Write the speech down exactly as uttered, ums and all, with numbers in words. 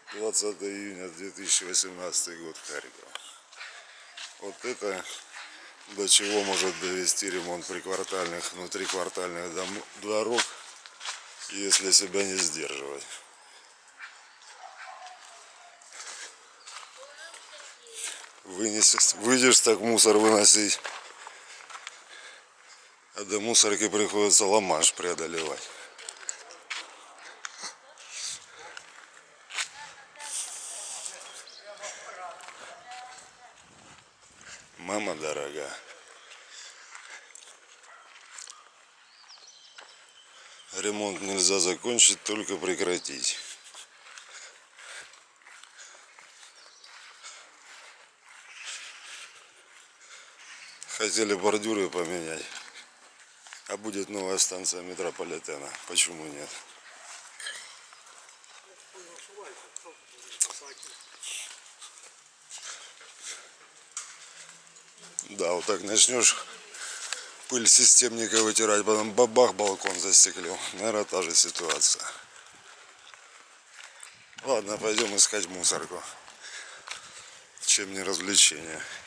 двадцатое июня две тысячи восемнадцатый год, Харьков. Вот это до чего может довести ремонт приквартальных, внутриквартальных дом, дорог, если себя не сдерживать. Вынесешь, выйдешь так мусор выносить, а до мусорки приходится Ла-Манш преодолевать. Мама дорогая. Ремонт нельзя закончить, только прекратить. Хотели бордюры поменять, а будет новая станция метрополитена. Почему нет? Да, вот так начнешь пыль системника вытирать, потом бабах, балкон застеклил. Наверное, та же ситуация. Ладно, пойдем искать мусорку. Чем не развлечение.